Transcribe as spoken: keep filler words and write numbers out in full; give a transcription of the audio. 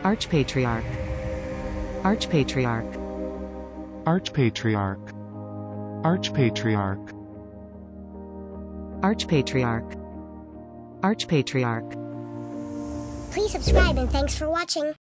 archpatriarch, archpatriarch, archpatriarch, archpatriarch, archpatriarch, archpatriarch. Please subscribe and thanks for watching.